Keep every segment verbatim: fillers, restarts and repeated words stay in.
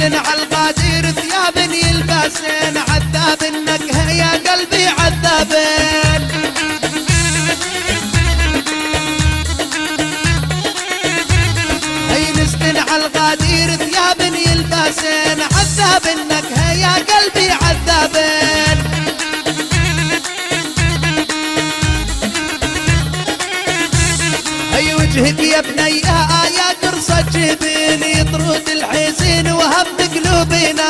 نستن على القدير ثياب يلبسن عذاب النكهة يا قلبي عذابين. هي نستن على القدير ثياب يلبسن عذاب النكهة يا قلبي عذابين. هي وجهك يا بنية يا قرصة جبين يطرد الحزين وهم قلوبنا.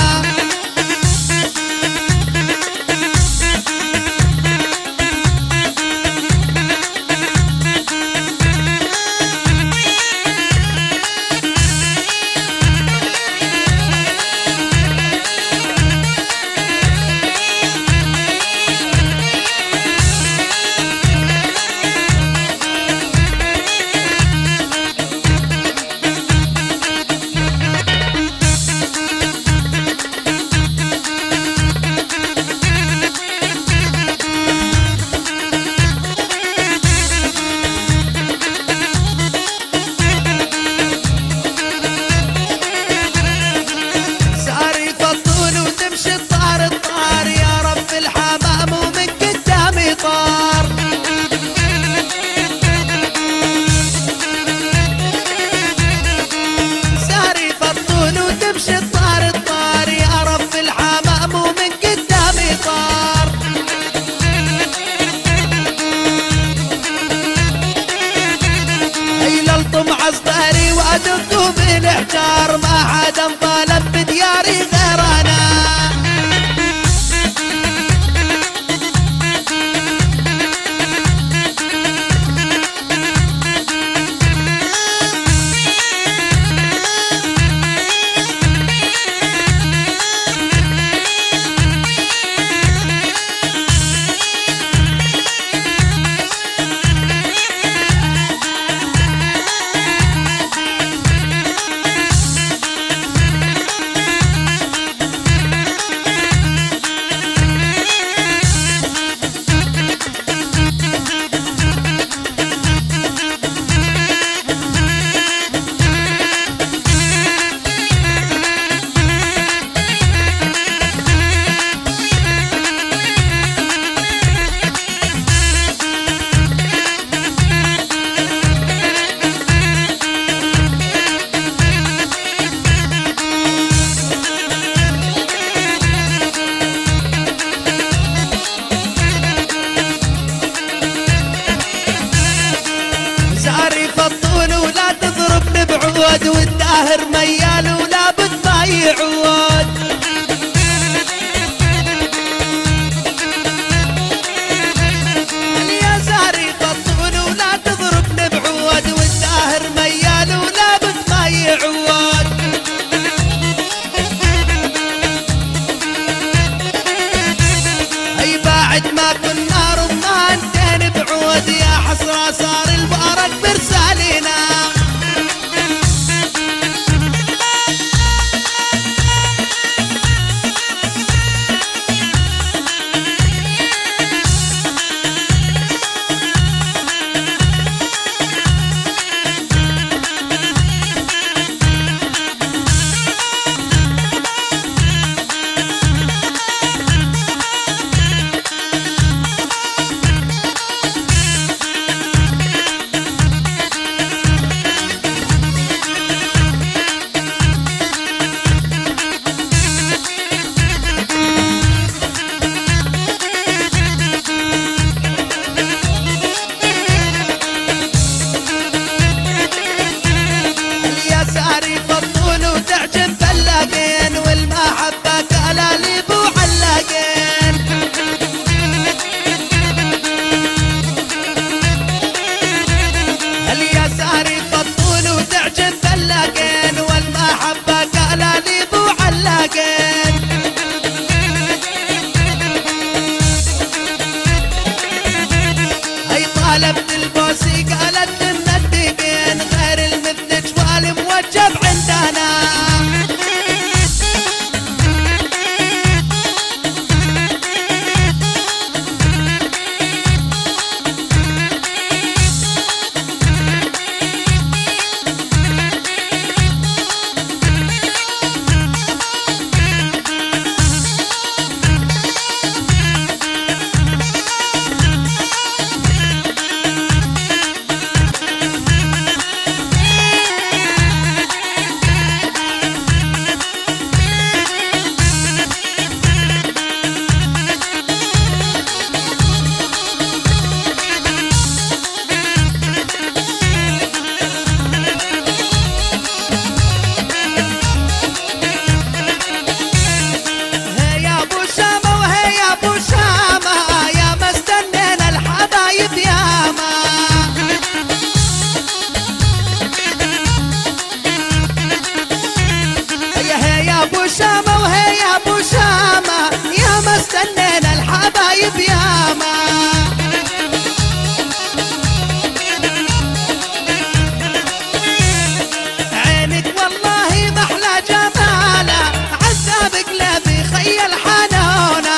عصداري وادق بالاحجار ما حدا انطلب بدياري غير انا. والداهر ميال ولا بد ما يعود. يا زاري فطول ولا تضربني بعود والداهر ميال ولا بد ما يعود. اي بعد ما كنا رمانتين بعود يا حسرة صار البارك برسالنا. حبايب ياما. عينك والله محلى جمالة، عذاب قلبي خيل حنونة.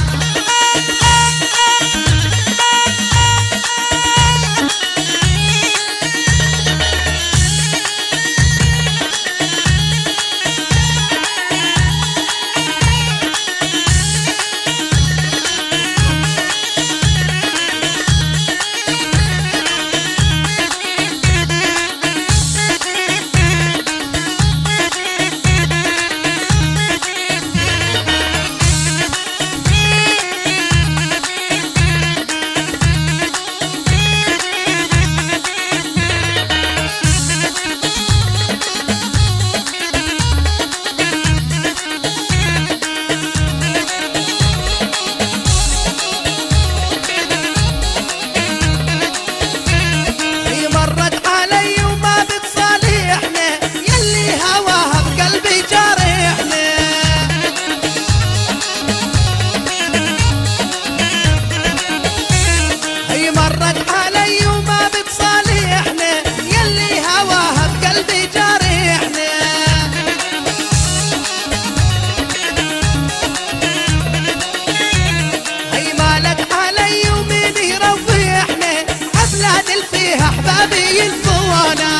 أحبابي يلفونا.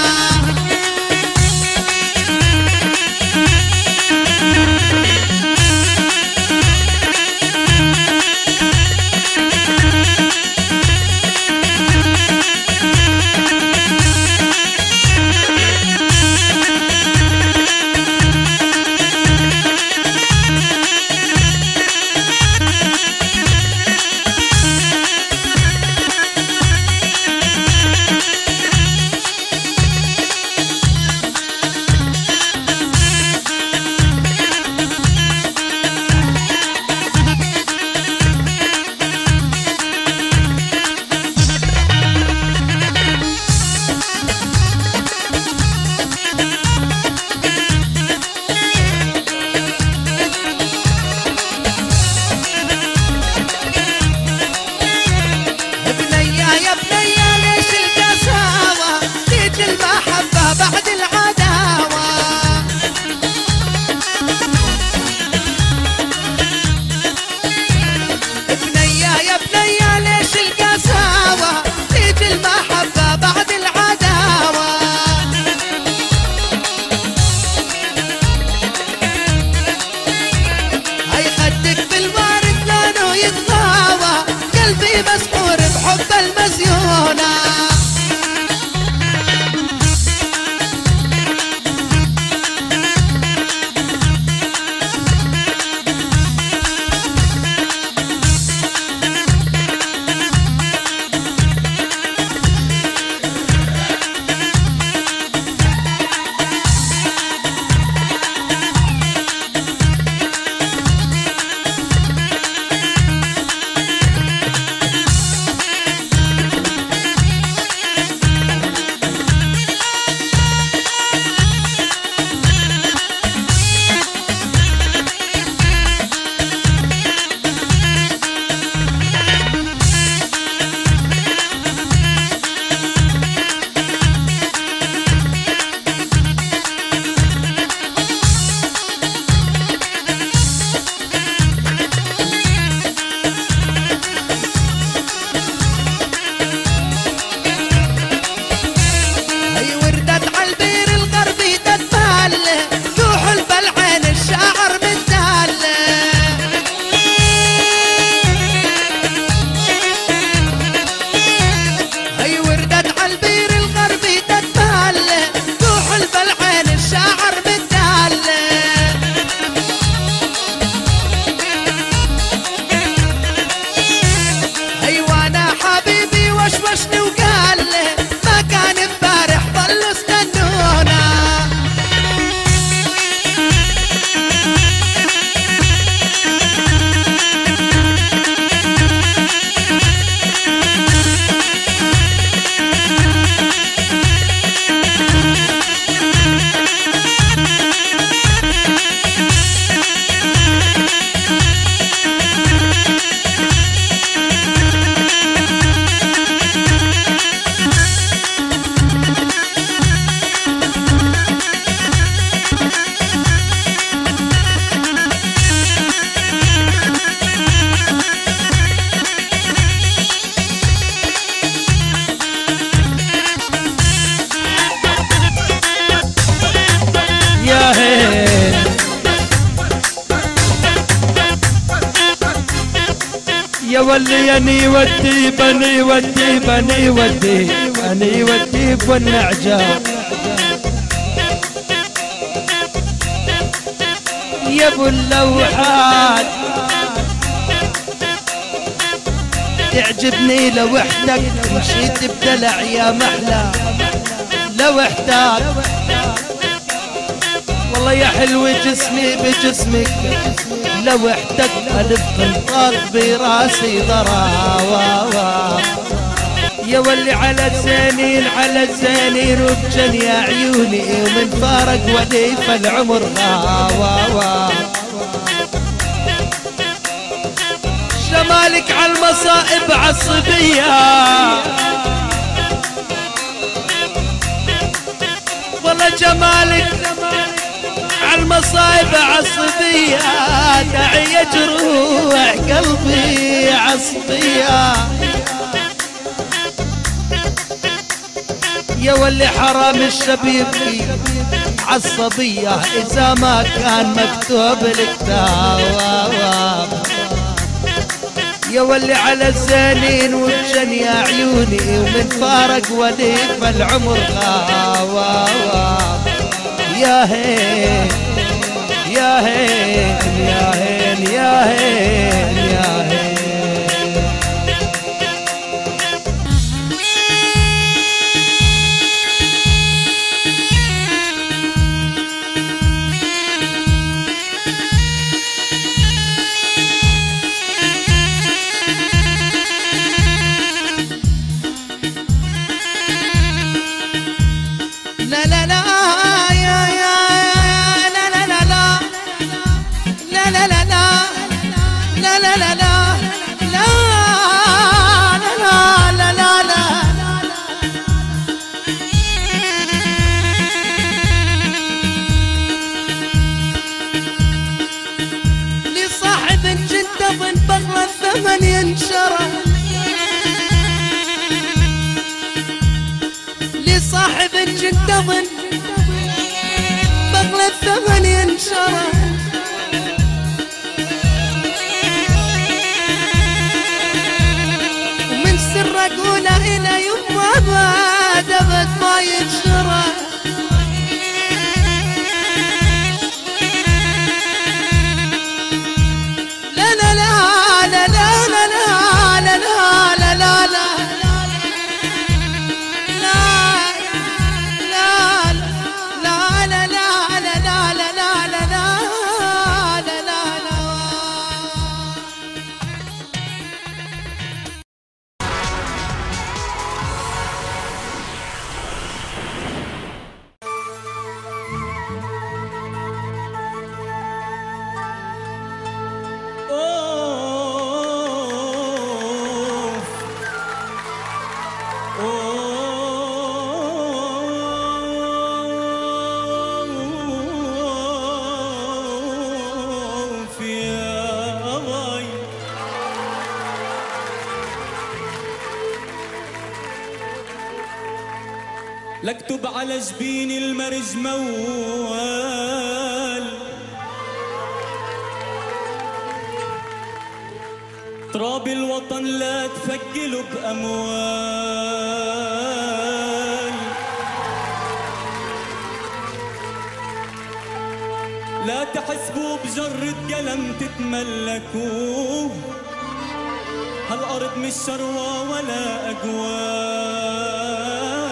مسحور بحب المزيونة. يا ولي اني ودي بني ودي بني ودي اني ودي بالنعجة يا ابو اللوحات تعجبني لو احتك مشيت بدلع يا محلى لو احتاج والله يا حلو جسمي بجسمك لو احتك الف قنطار براسي ضراوا يا ولي على الزينين على الزينين وبجن يا عيوني ومن فارق ولي فالعمر غاوا جمالك عالمصائب عالصبية والله جمالك عالمصائب عالصبية داعي جروح قلبي عصبية يا ولي حرام الشبيب عالصبية إذا ما كان مكتوب لك دواوا يا ولي على الزينين وبجن يا عيوني ومن فارق ولي فالعمر غاوا يا هين يا هين يا هين يا هين يا هين لا لا لا يا يا لا لا لا لا لا لا لا لا لا لا لا لا لا لا لا لا لصاحب جد ظن بغل الثمن ينشره لصاحب جد ظن بغل الثمن ينشره ومن سر اقوله الى يما بعد ابد ما ينشره لا لا لا لا لا لا لا لا لا لا لا لاكتب على جبين المرج موال تراب الوطن لا تفجله بأموال لا تحسبوا بجرة قلم تتملكوه هالأرض مش شروى ولا أقوال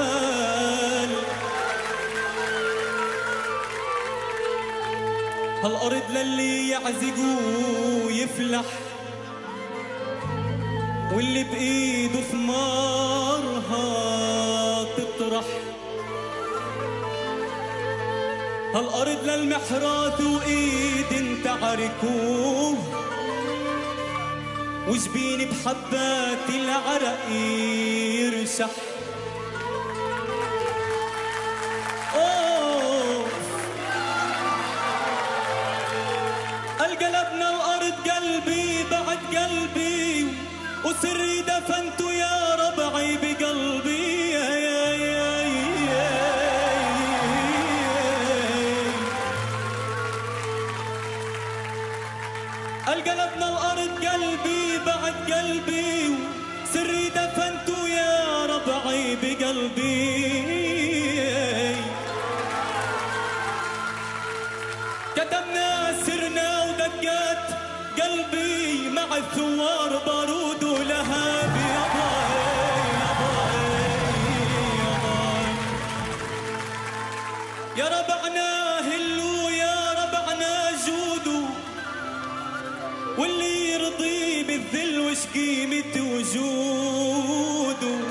هالأرض للي يعزق ويفلح واللي بإيده ثمارها تطرح هالأرض للمحراث وإيد تعركوه وجبين بحبات العرق يرشح القلبنا الأرض قلبي بعد قلبي وسري دفنته يا ربعي بقلبي يا يا يا يا القلبنا الأرض قلبي بعد قلبي سري دفنته يا ربعي بقلبي. كتبنا سرنا ودقات قلبي مع الثوار بارود ولهب يا باي يا باي يا باي. يا ربعنا هلو يا ربعنا جودو واللي يرضي بالذل وش قيمة وجوده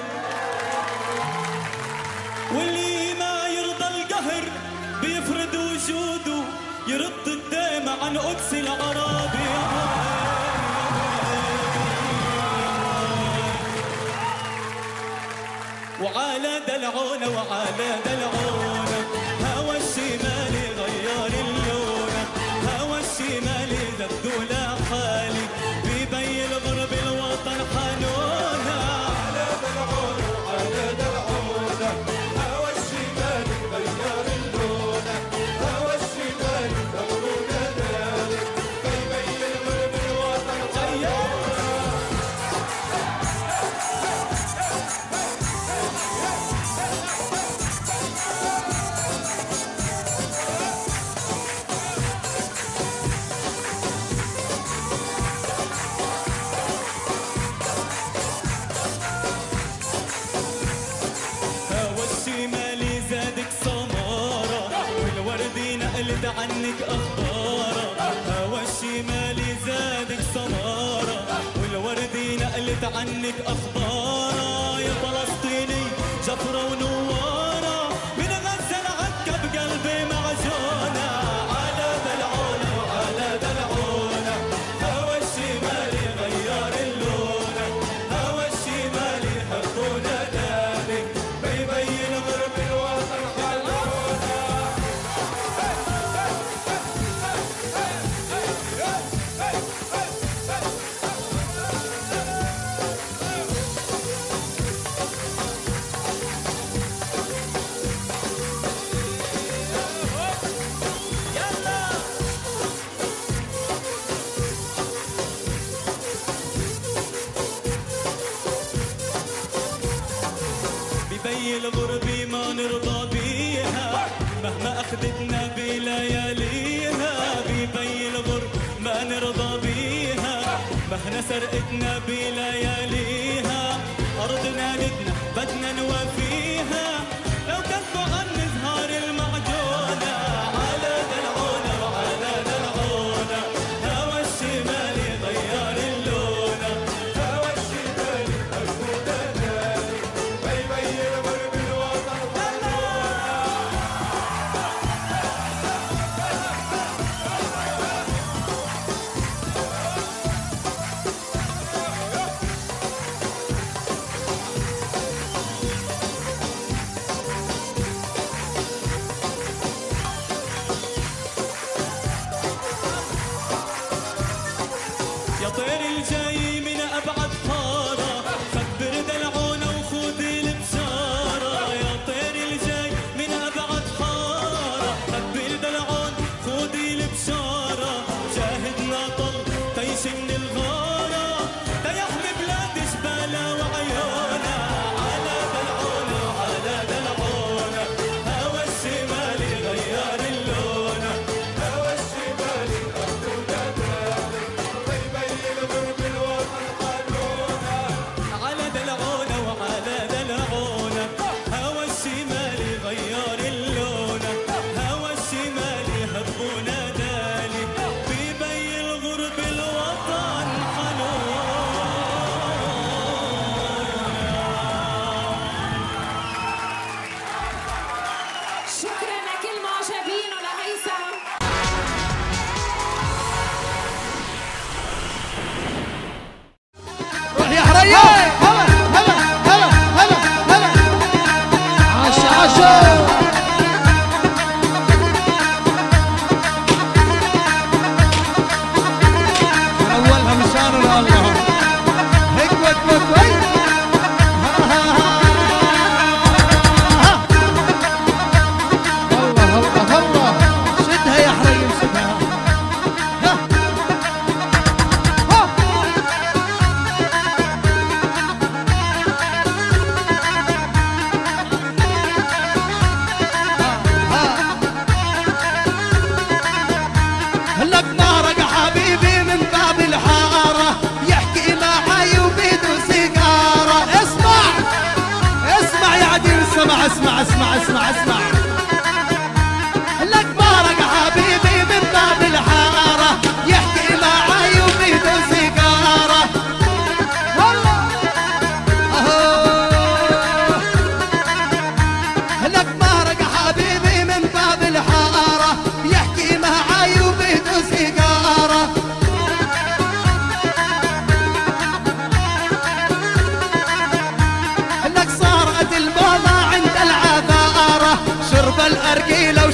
واللي ما يرضى القهر بيفرد وجوده يرد الدمع عن قدس العرب يا وعلى دلعونا وعلى دلعونا هوى الشمال غير اللون هوى الشمال ذبدولا حالي بيبين الغرب الوطن حنونا على دلعونا وعلى دلعونا هوى الشمال غير اللون هوى الشمال ذبدولا حالي بيبين الغرب الوطن حنونا. نقلت عنك أخبارة هوى الشمالي زادك سمارة والوردي نقلت عنك أخبارة يا فلسطيني جفرة ونوارة من غزة العكة بقلبي معجونة على دلعونة وعلى دلعونة هوى الشمالي غير اللون هوى الشمالي حبونا داني بيبين غرب الوطن بي الغربي ما نرضى بيها مهما أخذتنا بلياليها ببي الغرب ما نرضى بيها مهما سرقتنا بلياليها أرضنا ندنا بدنا نوفيها لو كتبوا عن زهار المعجونة على دلعونة وعلى دلعونة هوى الشمالي غير اللون هوى الشمالي حبونا داني بيبين غرب الوطن يا طير الجاي من أبعد حارة خبر دلعونا وخذ البشارة يا طير الجاي من أبعد حارة خبر دلعون خذ البشارة جاهدنا طل طيش من الغارة تيحمي بلاد جبالة وعيونة على دلعونا وعلى دلعونا هوى الشمالي غير اللون هوى الشمالي أخذونا داني بيبين غرب الوطن حنونا على دلعونا وعلى دلعونا هوى الشمالي غير اللون هوى الشمالي هبونا دالي بيبين الغرب الوطن حنونا. شكرا لكل معجبين ولهيثم. روح يا حرية هلا هلا هلا هلا هلا عشا عشا لك مارق حبيبي من باب الحارة يحكي معاي وبيده سيجارة. لك صارت الموضة عند العذارة شرب الأرجيلة